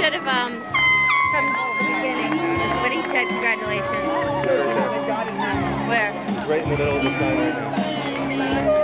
should have, from the beginning, when he said congratulations. Where? Right in the middle of the sign right now.